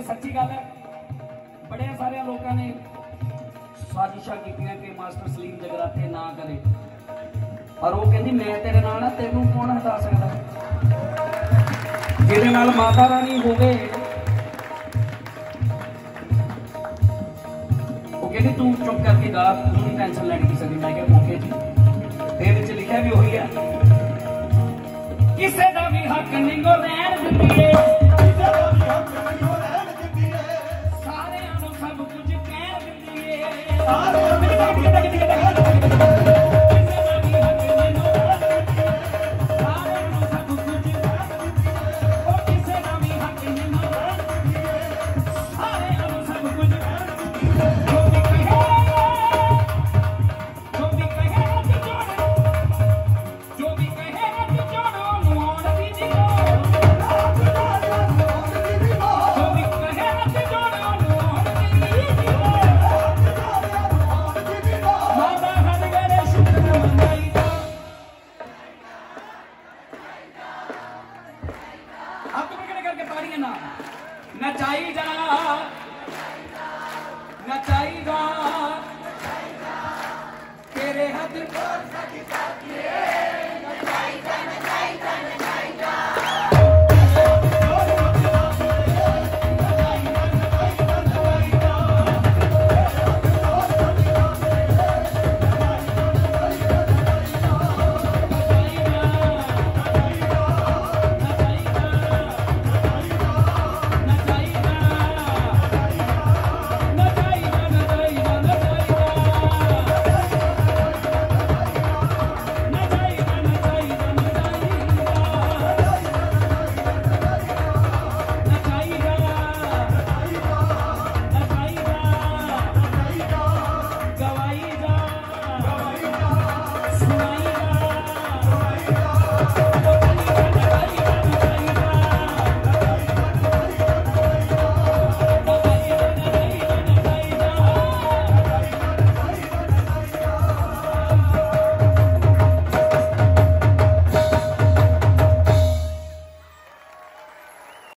सच्ची गल है, बड़े सारे लोगों ने साजिशा की कि मास्टर सलीम जगराते ना करे, पर वो कहती मैं तेरे नाल ना, तेनू कौन हटा सकता जिहदे नाल माता रानी होवे। वो कहती तू चुप करके गा, तू नहीं टेंशन लैनी किसी की। मैं क्या मौके जी लिखा भी वही है, किसी का भी हक नहीं गो रहन दिंदी है, सारे सब कुछ कह दिंदी है। नचाई जा तेरे हथ